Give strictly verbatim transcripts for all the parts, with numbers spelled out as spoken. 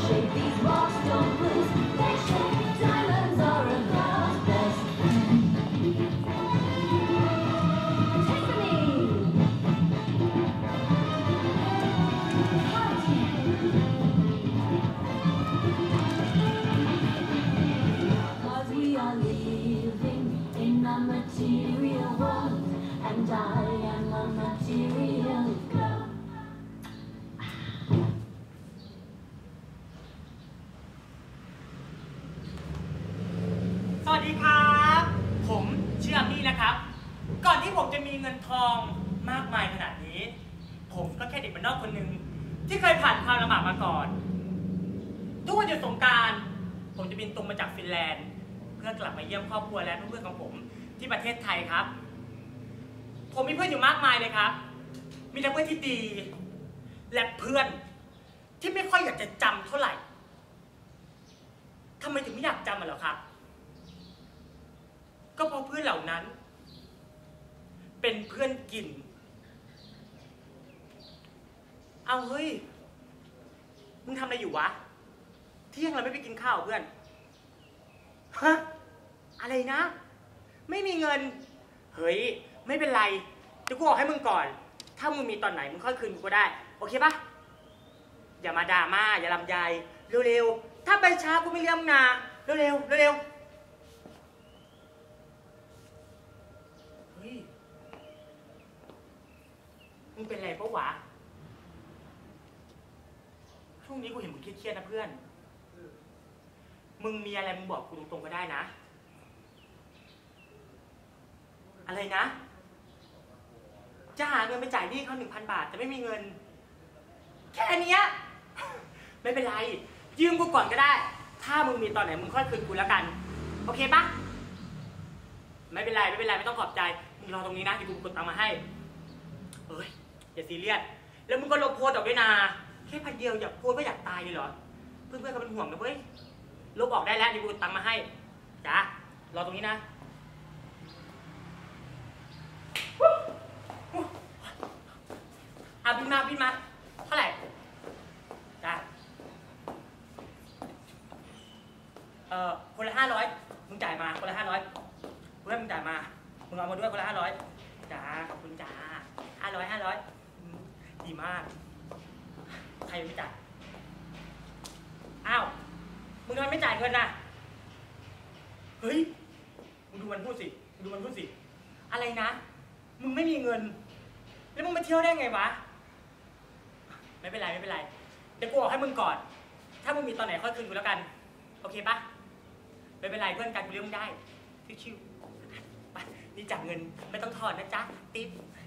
สวัสดีครับผมชื่ออามี่นะครับก่อนที่ผมจะมีเงินทองมากมายขนาดนี้ผมก็แค่เด็กบ้านนอกคนหนึ่งที่เคยผ่านความลำบากมาก่อนทุกวันหยุดสงกรานต์ผมจะบินตรงมาจากฟินแลนด์เพื่อกลับมาเยี่ยมครอบครัวและเพื่อนๆของผมที่ประเทศไทยครับผมมีเพื่อนอยู่มากมายเลยครับมีทั้งเพื่อนที่ดีและเพื่อนที่ไม่ค่อยอยากจะจำเท่าไหร่ทำไมถึงไม่อยากจำมันหรอครับก็เพราะเพื่อนเหล่านั้นเป็นเพื่อนกินเอาเฮ้ยมึงทำอะไรอยู่วะเที่ยงเราไม่ไปกินข้าวเพื่อนฮะอะไรนะไม่มีเงินเฮ้ยไม่เป็นไรจะกูบอกให้มึงก่อนถ้ามึงมีตอนไหนมึงค่อยคืนกูก็ได้โอเคปะอย่ามาด่ามาอย่าลำใหญ่เร็วๆถ้าไปช้ากูไม่เลี้ยงนาเร็วๆเร็วๆเฮ้ยมึงเป็นไรปะวะช่วงนี้กูเห็นมึงเครียดๆนะเพื่อนมึงมีอะไรมึงบอกกูตรงๆก็ได้นะอะไรนะจะหาเงินไปจ่ายหนี้เขาหนึ่งพันบาทแต่ไม่มีเงินแค่นี้ไม่เป็นไรยืมกูก่อนก็ได้ถ้ามึงมีตอนไหนมึงค่อยคืนกูแล้วกันโอเคปะไม่เป็นไรไม่เป็นไรไม่ต้องขอบใจมึงรอตรงนี้นะเดี๋ยวกูกดตังค์มาให้เอ้ยอย่าซีเรียสแล้วมึงก็ลบโพสต์ออกด้วยนะแค่พันเดียวอยากโพสต์ก็อยากตายเลยเหรอเพื่อนๆเขาเป็นห่วงนะเว้ยลบออกได้แล้วเดี๋ยวกูกดตังค์มาให้จ้ารอตรงนี้นะอ่ะบินมาบินมาเท่าไหร่จ้าเอ่อคนละห้าร้อยมึงจ่ายมาคนละห้าร้อยเพื่อนมึงจ่ายมามึงเอามาด้วยคนละห้าร้อยจ้าขอบคุณจ้าห้าร้อยห้าร้อยดีมากใครไม่จ่ายอ้าวมึงทำไมไม่จ่ายเงินน่ะเฮ้ยมึงดูมันพูดสิมึงดูมันพูดสิอะไรนะมึงไม่มีเงินแล้วมึงมาเที่ยวได้ไงวะไม่เป็นไรไม่เป็นไรเดี๋ยวกูบอกให้มึงก่อนถ้ามึงมีตอนไหนค่อยคืนกูแล้วกันโอเคปะไม่เป็นไรเพื่อนกันกูเลี้ยงมึงได้ชิวๆไปนี่จับเงินไม่ต้องถอนนะจ๊ะติ๊บ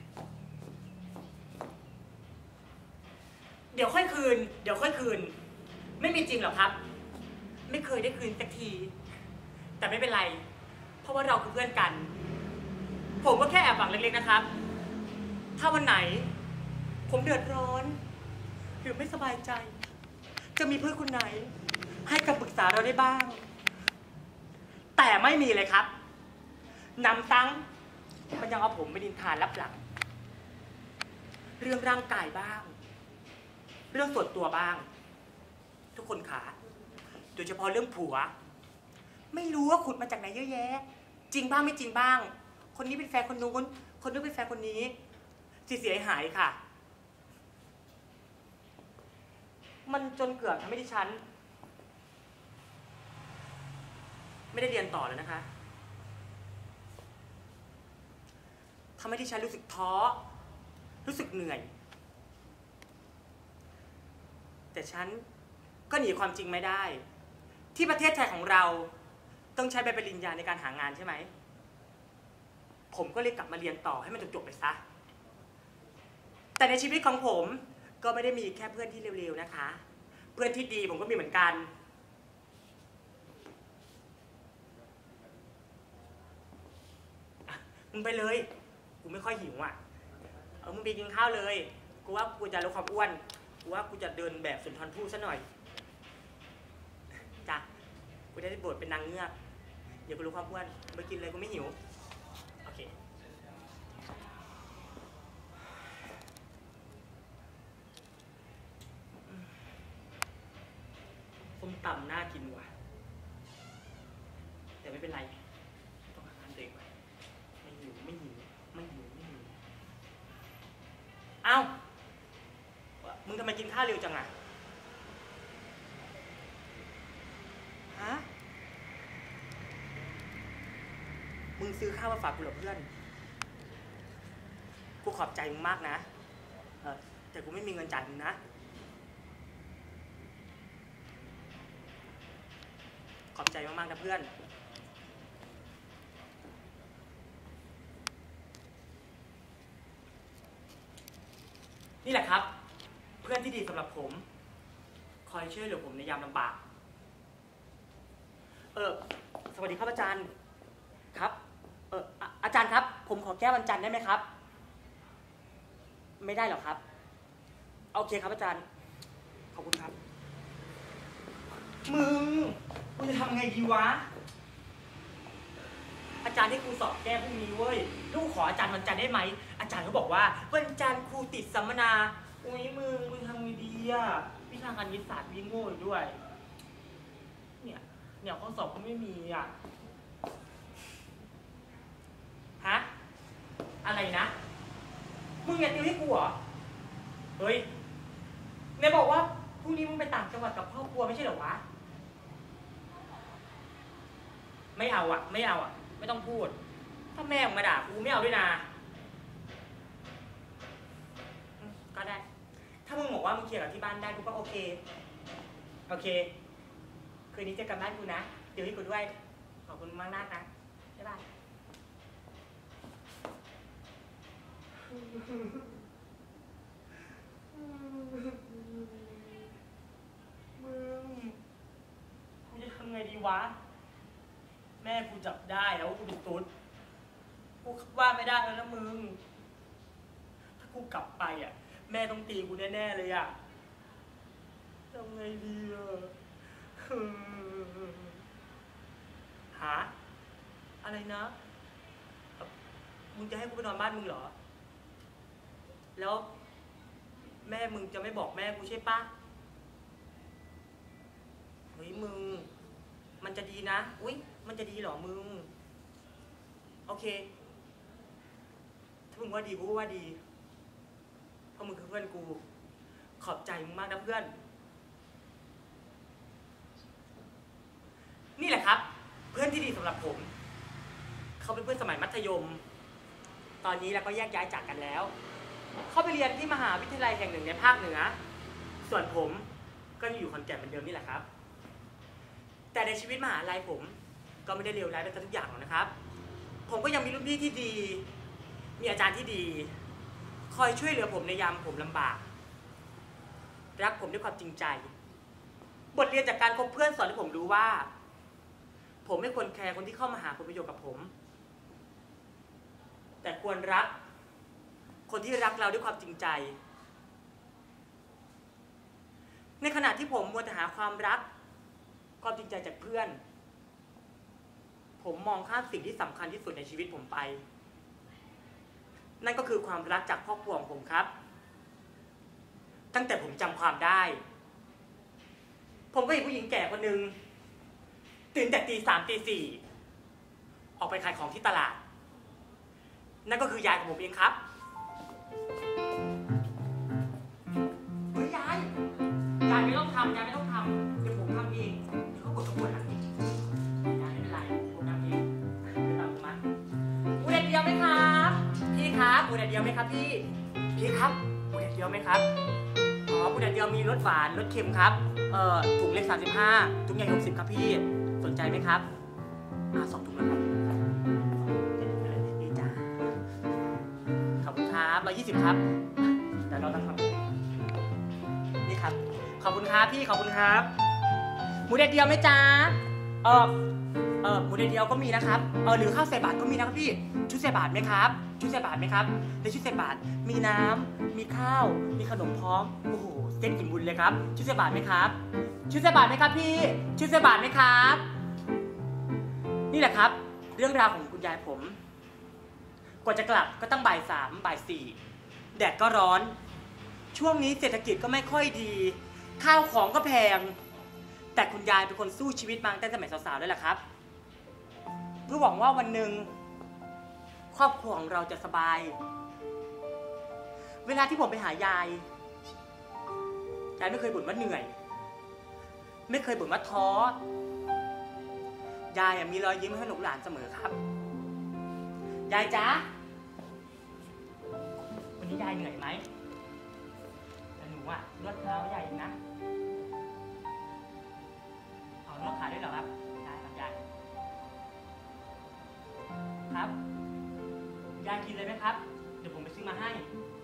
เดี๋ยวค่อยคืนเดี๋ยวค่อยคืนไม่มีจริงหรอกครับไม่เคยได้คืนสักทีแต่ไม่เป็นไรเพราะว่าเราคือเพื่อนกันผมก็แค่แอบหวังเล็กๆนะครับถ้าวันไหนผมเดือดร้อนหรือไม่สบายใจจะมีเพื่อนคนไหนให้คำปรึกษาเราได้บ้างแต่ไม่มีเลยครับนำตั้งมันยังเอาผมไปดินทานรับหลังเรื่องร่างกายบ้างเรื่องส่วนตัวบ้างทุกคนขาโดยเฉพาะเรื่องผัวไม่รู้ว่าขุดมาจากไหนเยอะแยะจริงบ้างไม่จริงบ้างคนนี้เป็นแฟนคนนู้นคนนู้นเป็นแฟนคนนี้เสียหายค่ะมันจนเกือบทำให้ดิฉันไม่ได้เรียนต่อแล้วนะคะทำให้ดิฉันรู้สึกท้อรู้สึกเหนื่อยแต่ฉันก็หนีความจริงไม่ได้ที่ประเทศไทยของเราต้องใช้ใบปริญญาในการหางานใช่ไหมผมก็เลยกลับมาเรียนต่อให้มันจบๆไปซะแต่ในชีวิตของผมก็ไม่ได้มีแค่เพื่อนที่เร็วๆนะคะเพื่อนที่ดีผมก็มีเหมือนกันมึงไปเลยกูไม่ค่อยหิวอ่ะเออมึงไปกินข้าวเลยกูว่ากูจะลดความอ้วนกูว่ากูจะเดินแบบสุนทรภู่ซะหน่อยจ้ะกูได้บทเป็นนางเงือกเดี๋ยวกูลดความอ้วนไปกินเลยกูไม่หิวโอเคส้มตำน่ากินว่ะแต่ไม่เป็นไรต้องหาทานเด็กไว้ไม่หิวไม่หิวไม่หิวไม่หิวเอ้ามึงทำไมกินข้าวเร็วจังอ่ะฮะมึงซื้อข้าวมาฝากกูเหรอเพื่อนกูขอบใจมึงมากนะเออแต่กูไม่มีเงินจ่ายมึงนะขอบใจมากๆนะเพื่อนนี่แหละครับเพื่อนที่ดีสำหรับผมคอยช่วยเหลือผมในยามลำบากเออสวัสดีครับอาจารย์ครับเอออาจารย์ครับผมขอแก้วันจันทร์ได้ไหมครับไม่ได้หรอครับโอเคครับอาจารย์ขอบคุณครับมึงกูจะทำไงดีวะอาจารย์ให้ครูสอบแก้พรุ่งนี้เว้ยลูกขออาจารย์วันจันทร์ได้ไหมอาจารย์เขาบอกว่าวันจันทร์ครูติดสัมมนาอุ้ยมึงมึงทำไงดีอ่ะวิชาการวิทยาศาสตร์วิ่งโง่ด้วยเนี่ยเนี่ยข้อสอบก็ไม่มีอ่ะฮะอะไรนะมึงอยากติวให้กูเหรอเฮ้ยเนี่ยบอกว่าพรุ่งนี้มึงไปต่างจังหวัดกับครอบครัวไม่ใช่เหรอวะไม่เอาอ่ะไม่เอาอ่ะไม่ต้องพูดถ้าแม่มึงมาด่ากูไม่เอาด้วยนะก็ได้ถ้ามึงบอกว่ามึงเคลียร์กับที่บ้านได้กูก็โอเคโอเคคืนนี้เจอกันบ้านกูนะเดี๋ยวให้กูด้วยขอบคุณมากมากนะบ๊ายบายมึงกูจะทำไงดีวะแม่กูจับได้แล้วว่ากูเป็นตุ๊ดกูว่าไม่ได้แล้วนะมึงถ้ากูกลับไปอ่ะแม่ต้องตีกูแน่ๆเลยอ่ะทำไงดีอ่ะหาอะไรนะมึงจะให้กูไปนอนบ้านมึงเหรอแล้วแม่มึงจะไม่บอกแม่กูใช่ปะเฮ้ยมึงมันจะดีนะอุ๊ยมันจะดีเหรอมึงโอเคถ้ามึงว่าดีกูก็ว่าดีเพราะมึงคือเพื่อนกูขอบใจมึงมากนะเพื่อนนี่แหละครับเพื่อนที่ดีสำหรับผมเขาเป็นเพื่อนสมัยมัธยมตอนนี้เราก็แยกย้ายจากกันแล้วเขาไปเรียนที่มหาวิทยาลัยแห่งหนึ่งในภาคเหนือส่วนผมก็อยู่ขอนแก่นเหมือนเดิมนี่แหละครับแต่ในชีวิตมหาลัยผมก็ไม่ได้เลวร้ายไปซะทุกอย่างหรอกนะครับผมก็ยังมีรุ่นพี่ที่ดีมีอาจารย์ที่ดีคอยช่วยเหลือผมในยามผมลำบากรักผมด้วยความจริงใจบทเรียนจากการคบเพื่อนสอนให้ผมรู้ว่าผมไม่ควรแคร์คนที่เข้ามาหาผลประโยชน์กับผมแต่ควรรักคนที่รักเราด้วยความจริงใจในขณะที่ผมมัวแต่หาความรักความจริงใจจากเพื่อนผมมองข้ามสิ่งที่สำคัญที่สุดในชีวิตผมไปนั่นก็คือความรักจากครอบครัวของผมครับตั้งแต่ผมจำความได้ผมก็เห็นผู้หญิงแก่คนหนึ่งตื่นแต่ตีสามตีสี่ออกไปขายของที่ตลาดนั่นก็คือยายของผมเองครับเฮ้ยยายยายไม่ต้องทำยายไม่ต้องทำเดี๋ยวผมทำเองเดี๋ยวเขากดกระบวนการยายไม่เป็นไรผมทำเองเดี๋ยวตามผมมาหมูแดดเดียวไหมครับพี่ครับหมูแดดเดียวไหมครับพี่พี่ครับหมูแดดเดียวไหมครับอ๋อหมูแดดเดียวมีรสหวานรสเค็มครับเอ่อถุงเล็กสามสิบห้าถุงใหญ่หกสิบครับพี่สนใจไหมครับอ่าสองถุงแล้วครับดีจ้าขอบคุณครับร้อยยี่สิบครับเดี๋ยวเราต้องทำนี่ครับขอบคุณครับพี่ขอบคุณครับหมูแดดเดียวไหมจ้าเออเออหมูแดดเดียวก็มีนะครับเออหรือข้าวใส่บาตรก็มีนะครับพี่ชุดใส่บาตรไหมครับชุดใส่บาตรไหมครับในชุดใส่บาตรมีน้ำมีข้าวมีขนมพร้อมโอ้โหเส้นอิ่มบุญเลยครับชุดใส่บาตรไหมครับชุดใส่บาตรไหมครับพี่ชุดใส่บาตรไหมครับนี่แหละครับเรื่องราวของคุณยายผมกว่าจะกลับก็ตั้งบ่ายสามบ่ายสี่แดดก็ร้อนช่วงนี้เศรษฐกิจก็ไม่ค่อยดีข้าวของก็แพงแต่คุณยายเป็นคนสู้ชีวิตมาตั้งแต่สมัยสาวๆด้วยแหละครับเพื่อหวังว่าวันหนึ่งครอบครัวของเราจะสบายเวลาที่ผมไปหายายยายไม่เคยบ่นว่าเหนื่อยไม่เคยบ่นว่าท้อยายมีรอยยิ้มให้ลูกหลานเสมอครับยายจ๊ะวันนี้ยายเหนื่อยไหมแต่หนูอะนวดเท้ายายนะเอานวดขาด้วยเหรอครับได้ครับยายครับยายกินเลยไหมครับเดี๋ยวผมไปซื้อมาให้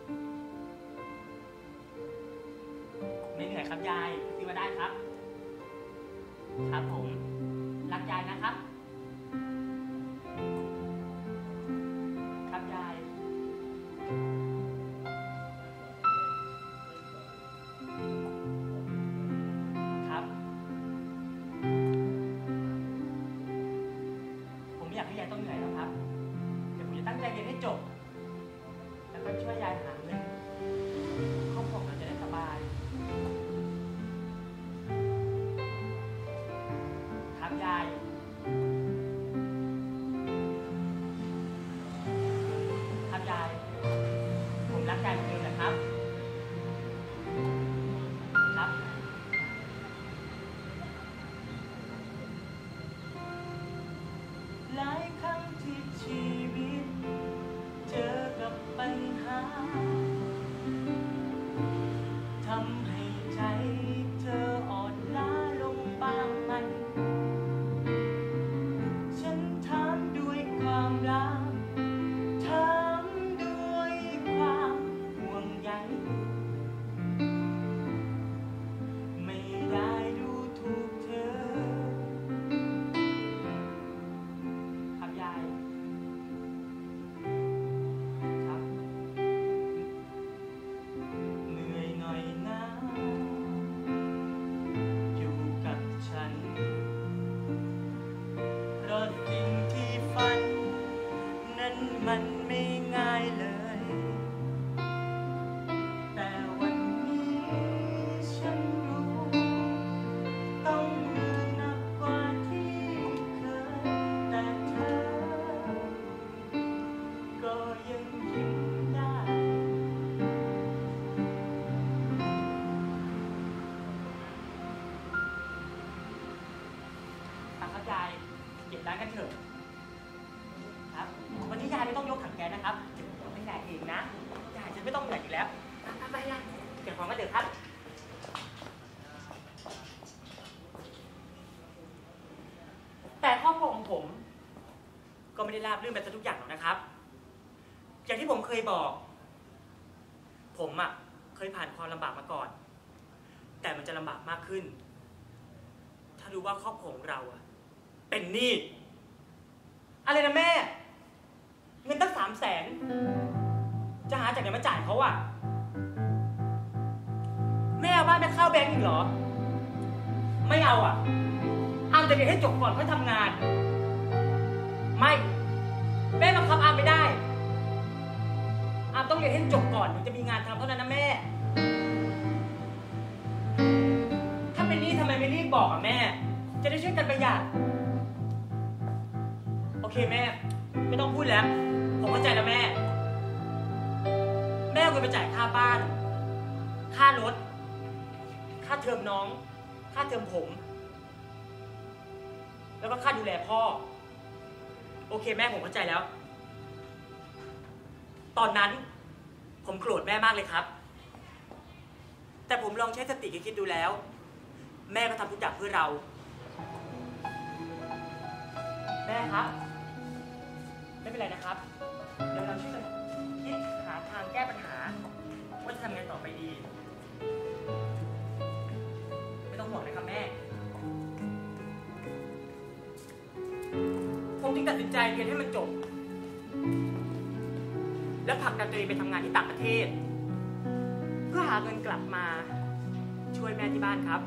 ไม่เหนื่อยครับยายซื้อมาได้ครับครับผมรักยายนะครับครับยายครับผมไม่อยากให้ยายต้องเหนื่อยแล้วครับเดี๋ยวผมจะตั้งใจเรียนให้จบแล้วก็ช่วยยายหาเงินครอบครัวเราจะได้สบายครับยายครับยายผมรักยายเหมือนเดิมนะครับครับหลายครั้งที่ชีวิตเจอกับปัญหาทำให้ใจเธออ่อนล้าลงบ้างมันฉันถามด้วยความรักถามด้วยความห่วงใยไม่ได้ดูถูกเธอครับยายครับเหนื่อยหน่อยนะอยู่กับฉันเพราะสิ่งที่ฝันนั้นมันไม่ง่ายเลยแต่วันนี้ฉันรู้ต้องเหนื่อยหนักกว่าที่เคยแต่เธอก็ยังยิ้มได้ครับยายเก็บร้านกันเถอะครับวันนี้ยายไม่ต้องยกถังแก๊สนะครับเดี๋ยวผมให้ยายเองนะยายจะไม่ต้องเหนื่อยอีกแล้วไปๆยายเก็บของกันเถอะครับแต่ครอบครัวของผมก็ไม่ได้ราบรื่นไปซะทุกอย่างหรอกนะครับอย่างที่ผมเคยบอกผมอ่ะเคยผ่านความลำบากมาก่อนแต่มันจะลำบากมากขึ้นถ้ารู้ว่าครอบครัวของเราอ่ะเป็นหนี้อะไรนะแม่เงินตั้งสามแสนจะหาจากไหนมาจ่ายเขาอ่ะแม่เอาบ้านไปเข้าแบงก์อีกเหรอไม่เอาอ่ะอามจะเรียนให้จบก่อนค่อยทำงานไม่แม่บังคับอามไม่ได้อามต้องเรียนให้จบก่อนถึงจะมีงานทำเท่านั้นนะแม่ถ้าเป็นหนี้ทำไมไม่รีบบอกอ่ะแม่จะได้ช่วยกันประหยัดโอเคแม่ไม่ต้องพูดแล้วผมเข้าใจแล้วแม่แม่เอาเงินไปจ่ายค่าบ้านค่ารถค่าเทอมน้องค่าเทอมผมแล้วก็ค่าดูแลพ่อโอเคแม่ผมเข้าใจแล้วตอนนั้นผมโกรธแม่มากเลยครับแต่ผมลองใช้สติคิดดูแล้วแม่ก็ทำทุกอย่างเพื่อเราแม่ครับไม่เป็นไรนะครับเดี๋ยวเราช่วยกันคิดหาทางแก้ปัญหาว่าจะทำไงต่อไปดีไม่ต้องห่วงนะครับแม่ผมจึงตัดสินใจเรียนให้มันจบและผลักดันตัวเองไปทำงานที่ต่างประเทศเพื่อหาเงินกลับมาช่วยแม่ที่บ้านครับ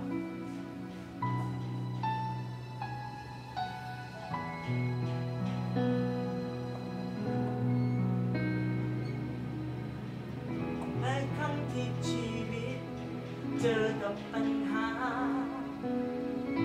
ที่ชีวิตเจอกับปัญหา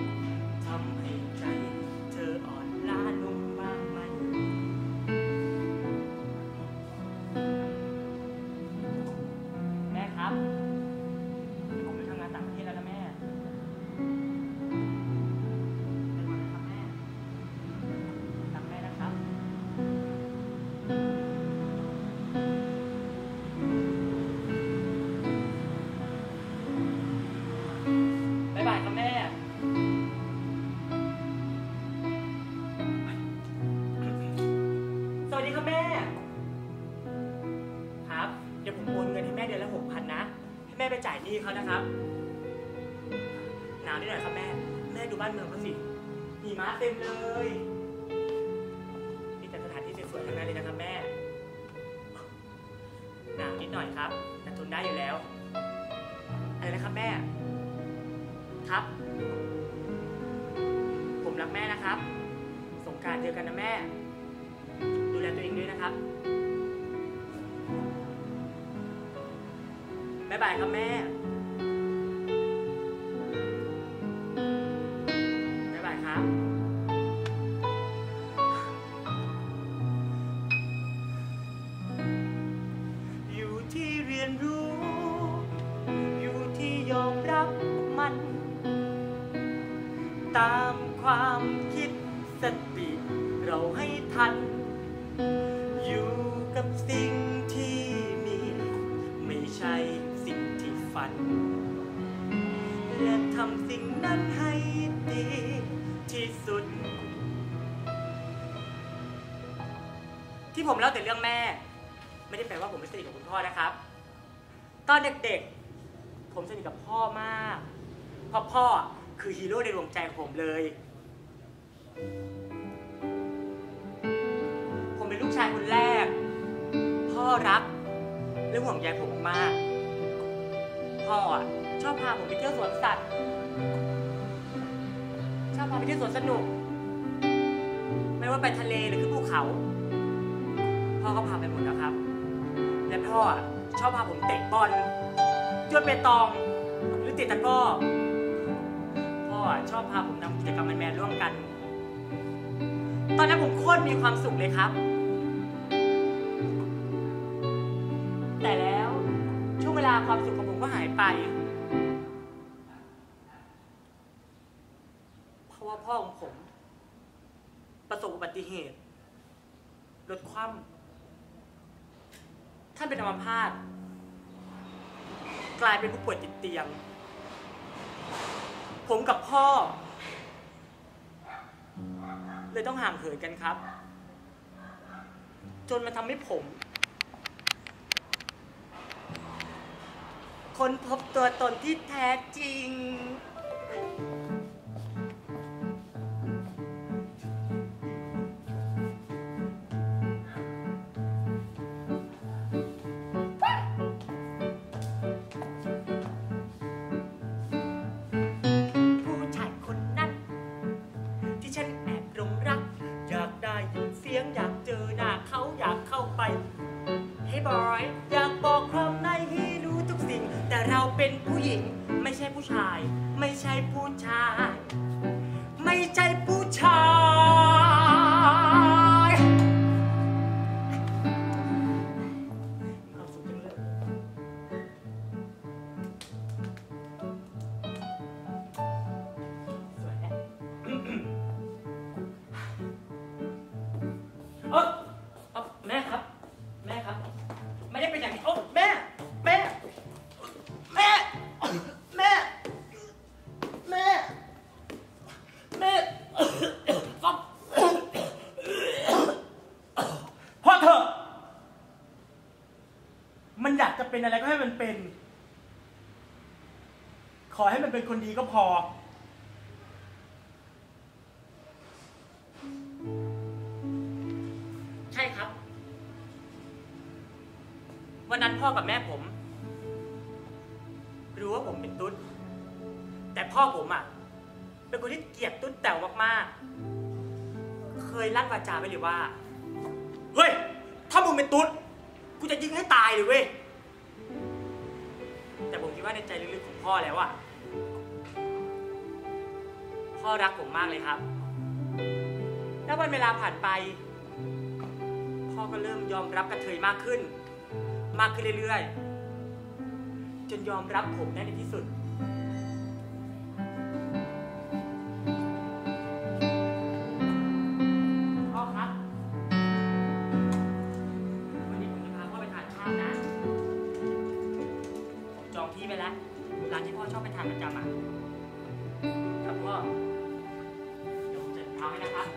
จ่ายหนี้เขานะครับหนาวนิดหน่อยครับแม่แม่ดูบ้านเมืองเขาสิหิมะเต็มเลยนี่แต่สถานที่สวยๆทั้งนั้นเลยนะครับแม่หนาวนิดหน่อยครับแต่ทนได้อยู่แล้วอะไรนะครับแม่ครับผมรักแม่นะครับสงกรานต์เจอกันนะแม่ดูแลตัวเองด้วยนะครับบ๊ายบายครับแม่บ๊ายบายครับอยู่ที่เรียนรู้อยู่ที่ยอมรับมันตามความคิดสติเราให้ทันอยู่กับสิ่งที่มีไม่ใช่สิ่งที่ฝันและทำสิ่งนั้นให้ดีที่สุดที่ผมเล่าแต่เรื่องแม่ไม่ได้แปลว่าผมไม่สนิทกับคุณพ่อนะครับตอนเด็กๆผมสนิทกับพ่อมากเพราะพ่อคือฮีโร่ในดวงใจของผมเลยผมเป็นลูกชายคนแรกพ่อรักและห่วงใยผมมากพ่ออ่ะชอบพาผมไปเที่ยวสวนสัตว์ชอบพาไปเที่ยวสวนสนุกไม่ว่าไปทะเลหรือขึ้นภูเขาพ่อก็พาไปหมดแล้วครับและพ่อชอบพาผมเตะบอลโยนเปตองหรือเตะตะกร้อพ่อชอบพาผมทำกิจกรรมแมนๆร่วมกันตอนนั้นผมโคตรมีความสุขเลยครับแต่แล้วช่วงเวลาความสุขของผมก็หายไปเพราะว่าพ่อของผมประสบอุบัติเหตุรถคว่ำท่านเป็นอัมพาตกลายเป็นผู้ป่วยติดเตียงผมกับพ่อเลยต้องห่างเหินกันครับจนมันทำให้ผมค้นพบตัวตนที่แท้จริงผู้ชายคนนั้นที่ฉันแอบหลงรักอยากได้ยินเสียงอยากเจอหน้าเขาอยากเข้าไปHey boy อยากบอกความในให้รู้ทุกสิ่งแต่เราเป็นผู้หญิงไม่ใช่ผู้ชายไม่ใช่ผู้ชายไม่ใช่ผู้ชายเอาสุดจังเลยสวยแน่เออเอาแม่ครับแม่ครับไม่ได้เป็นอย่างนี้โอ้แม่แม่แม่แม่แม่แม่พ่อเถอะมันอยากจะเป็นอะไรก็ให้มันเป็นขอให้มันเป็นคนดีก็พอใช่ครับวันนั้นพ่อกับแม่ผมรู้ว่าผมเป็นตุ๊ดแต่พ่อผมอ่ะเป็นคนที่เกลียดตุ๊ดแต๋วมากๆเคยลั่นวาจาไว้เลยว่าเฮ้ยถ้ามึงเป็นตุ๊ดกูจะยิงให้ตายเลยเว้ยแต่ผมคิดว่าในใจลึกๆของพ่อแล้วอ่ะพ่อรักผมมากเลยครับแล้ววันเวลาผ่านไปพ่อก็เริ่มยอมรับกระเทยมากขึ้นมากขึ้นเรื่อยๆจนยอมรับผมได้ในที่สุดพ่อครับวันนี้ผมจะพาพ่อไปทานข้าวนะผมจองที่ไปแล้วร้านที่พ่อชอบไปทานประจำอ่ะครับพ่อเดี๋ยวผมจะพาไปนะครับ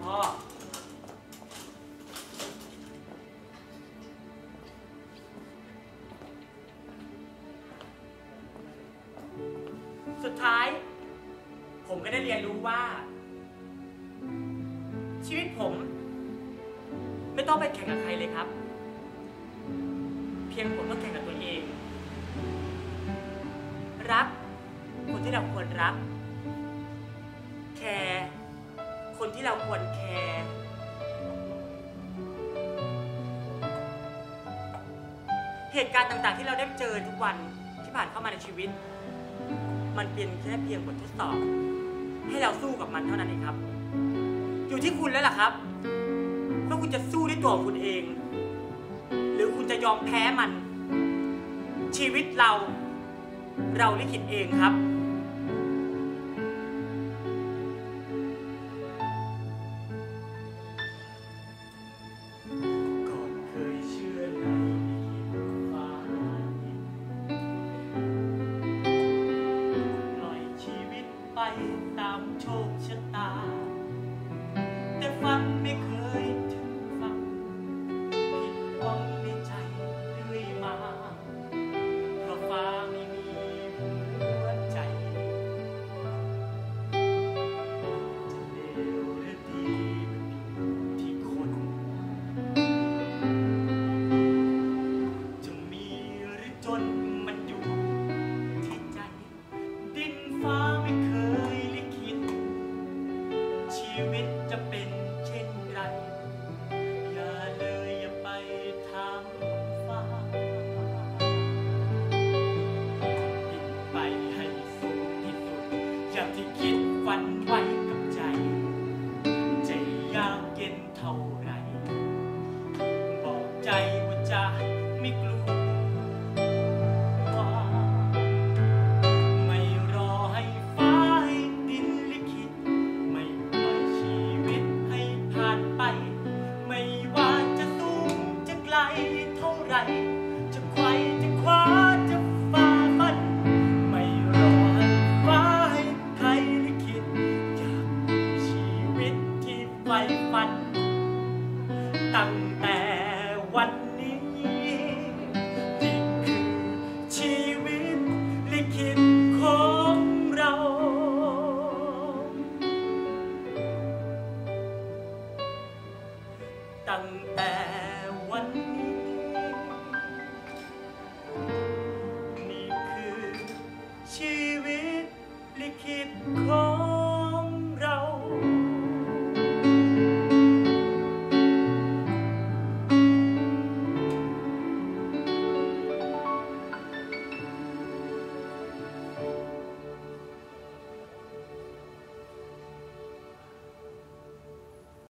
พ่อสุดท้ายผมก็ได้เรียนรู้ว่า ชีวิตผมไม่ต้องไปแข่งกับใครเลยครับเพียงผมต้องแข่งกับตัวเองรักคนที่เราควรรักแคร์คนที่เราควรแคร์เหตุการณ์ต่างๆที่เราได้เจอทุกวันที่ผ่านเข้ามาในชีวิตมันเป็นแค่เพียงบททดสอบให้เราสู้กับมันเท่านั้นเองครับอยู่ที่คุณแล้วล่ะครับว่าคุณจะสู้ด้วยตัวคุณเองหรือคุณจะยอมแพ้มันชีวิตเราเราลิขิตเองครับก่อนเคยเชื่อในฟ้าปล่อยชีวิตไปตามโชคชะตาแต่ฝันไม่เคยถึงฝันผิดหวังในใจเรื่อยมาเพราะฟ้าไม่มีหัวใจจะเลวหรือดีมันอยู่ที่คนจะมีหรือจนมันอยู่ที่ใจดินฟ้าไม่เคยลิขิตชีวิตจะเป็นเช่นไรอย่าเลยอย่าไปถามฟ้าบินไปให้สูงที่สุดอย่างที่คิดฝันไว้